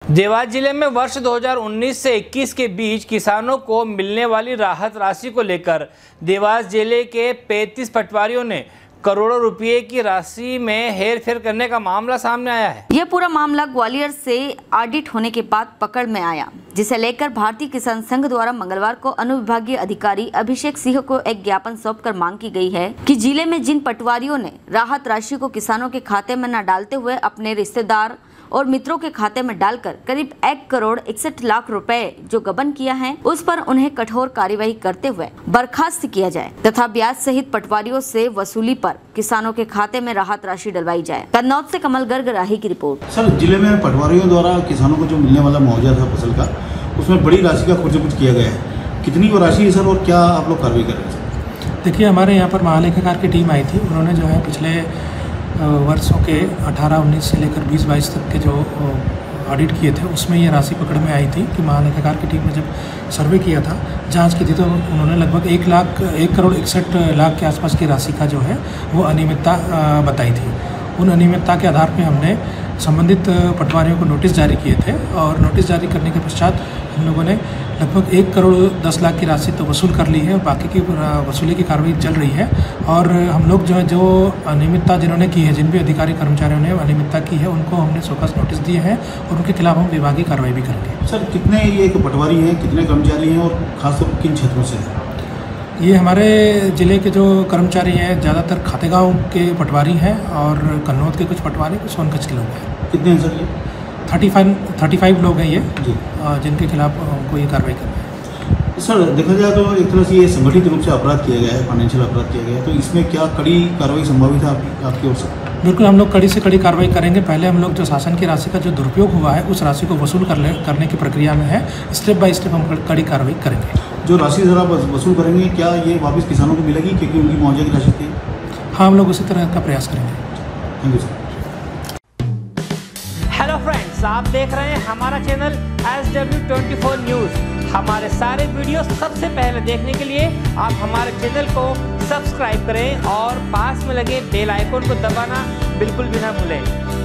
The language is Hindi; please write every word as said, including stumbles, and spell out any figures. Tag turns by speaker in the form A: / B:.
A: देवास जिले में वर्ष दो हज़ार उन्नीस से इक्कीस के बीच किसानों को मिलने वाली राहत राशि को लेकर देवास जिले के पैंतीस पटवारियों ने करोड़ों रुपए की राशि में हेरफेर करने का मामला सामने आया है।
B: यह पूरा मामला ग्वालियर से ऑडिट होने के बाद पकड़ में आया, जिसे लेकर भारतीय किसान संघ द्वारा मंगलवार को अनुविभागीय अधिकारी अभिषेक सिंह को एक ज्ञापन सौंपकर मांग की गई है कि जिले में जिन पटवारियों ने राहत राशि को किसानों के खाते में न डालते हुए अपने रिश्तेदार और मित्रों के खाते में डालकर करीब एक करोड़ इकसठ लाख रुपए जो गबन किया है, उस पर उन्हें कठोर कार्यवाही करते हुए बर्खास्त किया जाए तथा ब्याज सहित पटवारियों से वसूली पर किसानों के खाते में राहत राशि डलवाई जाए। कन्नौज से कमल गर्ग राही की रिपोर्ट।
C: सर, जिले में पटवारियों द्वारा किसानों को जो मिलने वाला मुआवजा था फसल का, उसमें बड़ी राशि का खुर्ज किया गया है। कितनी वो राशि है सर, और क्या आप लोग कार्रवाई कर रहे हैं?
D: देखिए, हमारे यहाँ पर महालेखाकार की टीम आई थी। उन्होंने जो है पिछले वर्षों के अठारह उन्नीस से लेकर बीस बाईस तक के जो ऑडिट किए थे, उसमें ये राशि पकड़ में आई थी कि महालेखाकार की टीम ने जब सर्वे किया था, जांच की थी, तो उन्होंने लगभग एक लाख एक करोड़ इकसठ लाख के आसपास की राशि का जो है वो अनियमितता बताई थी। उन अनियमितता के आधार पर हमने संबंधित पटवारियों को नोटिस जारी किए थे और नोटिस जारी करने के पश्चात हम लोगों ने लगभग एक करोड़ दस लाख की राशि तो वसूल कर ली है। बाकी की वसूली की कार्रवाई चल रही है और हम लोग जो है जो अनियमितता जिन्होंने की है, जिन भी अधिकारी कर्मचारियों ने अनियमितता की है, उनको हमने शोकस नोटिस दिए हैं और उनके खिलाफ हम विभागीय कार्रवाई भी करेंगे।
C: सर, कितने ये पटवारी हैं, कितने कर्मचारी हैं और खासतौर किन क्षेत्रों से हैं?
D: ये हमारे ज़िले के जो कर्मचारी हैं ज़्यादातर खातेगांव के पटवारी हैं और कन्नौज के कुछ पटवारी, कुछ सोनकच्छ के लोग हैं।
C: कितने हैं सर ये?
D: थर्टी फाइव थर्टी फाइव लोग हैं ये
C: जी,
D: जिनके खिलाफ हमको ये कार्रवाई करना है।
C: सर, देखा जाए तो एक तरह से ये संगठित रूप से अपराध किया गया है, फाइनेंशियल अपराध किया गया है, तो इसमें क्या कड़ी कार्रवाई संभावित है आप, आपकी ओर से?
D: बिल्कुल, हम लोग कड़ी से कड़ी कार्रवाई करेंगे। पहले हम लोग जो शासन की राशि का जो दुरुपयोग हुआ है, उस राशि को वसूल कर ले करने की प्रक्रिया में है। स्टेप बाय स्टेप हम कड़ी कार्रवाई करेंगे।
C: जो राशि जरा वसूल करेंगे, क्या ये वापस किसानों को मिलेगी क्योंकि उनकी मुआवजे की राशि थी?
D: हाँ, हम लोग उसी तरह का प्रयास करेंगे।
C: Thank you sir.
A: Hello friends, आप देख रहे हैं हमारा channel S W twenty four news. हमारे सारे वीडियो सबसे पहले देखने के लिए आप हमारे चैनल को सब्सक्राइब करें और पास में लगे बेल आइकन को दबाना बिल्कुल भी ना भूलें।